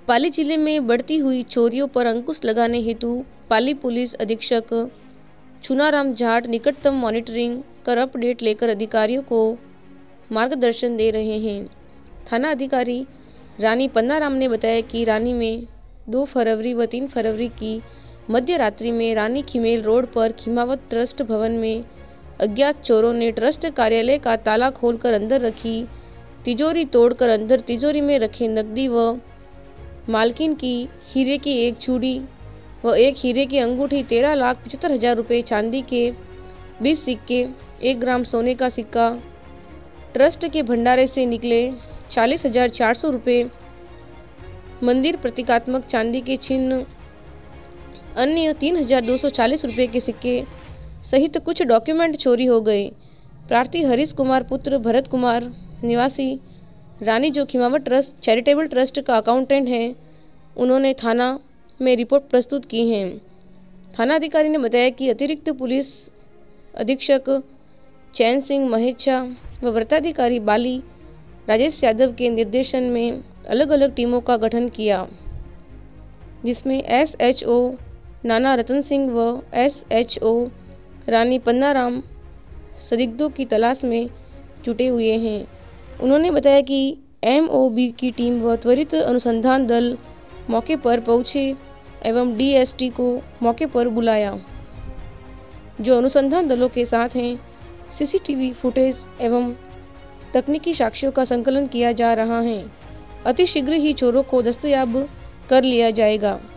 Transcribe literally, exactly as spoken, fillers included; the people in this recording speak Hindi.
पाली जिले में बढ़ती हुई चोरियों पर अंकुश लगाने हेतु पाली पुलिस अधीक्षक चुनाराम जाट निकटतम मॉनिटरिंग कर अपडेट लेकर अधिकारियों को मार्गदर्शन दे रहे हैं। थाना अधिकारी रानी पन्नाराम ने बताया कि रानी में दो फरवरी व तीन फरवरी की मध्य रात्रि में रानी खिमेल रोड पर खिमावत ट्रस्ट भवन में अज्ञात चोरों ने ट्रस्ट कार्यालय का ताला खोलकर अंदर रखी तिजोरी तोड़कर अंदर तिजोरी में रखे नकदी व मालकिन की हीरे की एक चूड़ी व एक हीरे की अंगूठी, तेरह लाख पचहत्तर हजार रुपये चांदी के बीस सिक्के, एक ग्राम सोने का सिक्का, ट्रस्ट के भंडारे से निकले चालीस हजार चार सौ रुपये, मंदिर प्रतीकात्मक चांदी के चिन्ह, अन्य तीन हजार दो सौ चालीस रुपये के सिक्के सहित कुछ डॉक्यूमेंट चोरी हो गए। प्रार्थी हरीश कुमार पुत्र भरत कुमार निवासी रानी जो खिमावत ट्रस्ट चैरिटेबल ट्रस्ट का अकाउंटेंट है, उन्होंने थाना में रिपोर्ट प्रस्तुत की है। थाना अधिकारी ने बताया कि अतिरिक्त पुलिस अधीक्षक चैन सिंह महेच्छा व वृत्ताधिकारी बाली राजेश यादव के निर्देशन में अलग अलग टीमों का गठन किया, जिसमें एस एच ओ नाना रतन सिंह व S H O Rani Pannaram संदिग्धों की तलाश में जुटे हुए हैं। उन्होंने बताया कि एम ओ बी की टीम व त्वरित अनुसंधान दल मौके पर पहुंचे एवं डी एस टी को मौके पर बुलाया, जो अनुसंधान दलों के साथ हैं। C C T V footage एवं तकनीकी साक्ष्यों का संकलन किया जा रहा है। अतिशीघ्र ही चोरों को दस्तयाब कर लिया जाएगा।